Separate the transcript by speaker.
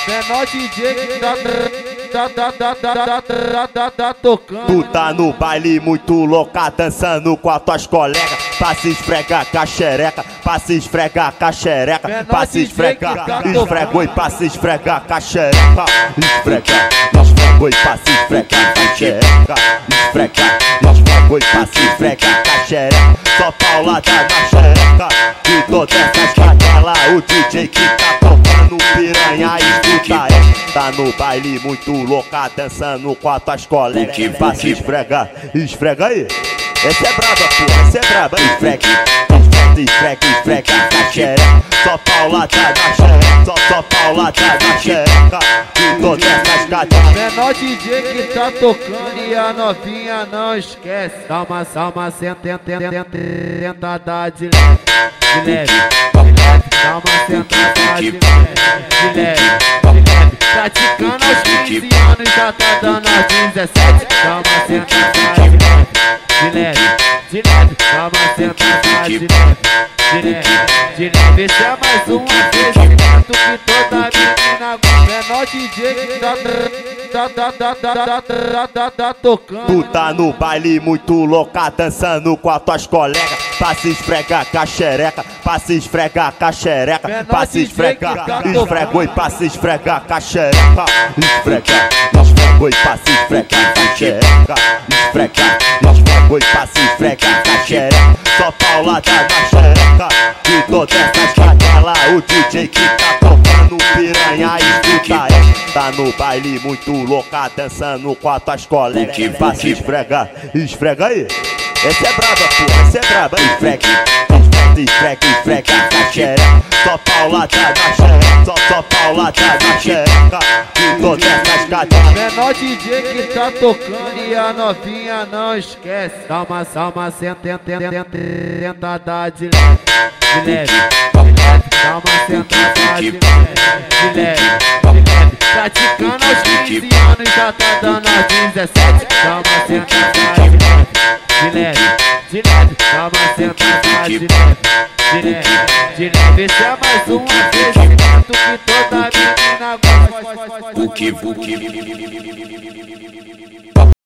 Speaker 1: Menor DJ que tá tocando.
Speaker 2: Tu tá no baile muito louca, dançando com as tuas colegas. Pra se esfregar com a xereca, pra se esfregar com a xereca, pra se esfregar, esfregou e pra se esfregar com a xereca. Esfregar, esfregou e pra se esfregar com a xereca. Esfregar, esfregou e pra se esfregar com a xereca. Só paulada na xereca de todas essas cadelas. O DJ que tá tocando piranha, escuta ela. Tá no baile muito louca, dançando com as tuas colegas. Pra se esfregar, esfrega aí. Essa é braba, porra, essa é braba. Esfrega, esfrega, esfrega na xereca. Só paulada na xereca, só paulada na xereca de todas essas cadelas.
Speaker 1: Menor DJ que tá tocando e a novinha não esquece. Dá uma sentada de leve, dá uma sentada de leve. Praticando aos 15 anos, já tá dando aos 17. Dá uma sentada de leve, dá uma sentada de leve. Esse é mais um aquecimento que toda menina gosta. Menor DJ que tá tocando.
Speaker 2: Tu tá no baile muito louca, dançando com as tuas colegas. Pra se esfregar com a xereca, pra se esfregar com a xereca, pra se esfregar, esfregou e pra se esfregar com a xereca. Esfregar, esfregou e pra se esfregar com a xereca. Esfregar, esfregou e pra se esfregar com a xereca. Só paulada na xereca de todas essas cadelas. O DJ que tá tocando piranha, escuta ela. Tá no baile muito louca, dançando com as tuas colegas. Pra se esfregar, esfrega aí. Essa é braba, porra, essa é braba. Esfrega, esfrega, esfrega na xereca. Só paulada na xereca, só paulada na xereca de todas essas cadelas.
Speaker 1: Menor DJ que tá tocando e a novinha não esquece. Dá uma sentada de leve, dá uma sentada de leve. Praticando aos 15 anos, já tá dando aos 17. Dá uma sentada de leve, dá uma sentada de leve. Esse é mais um aquecimento que toda menina gosta.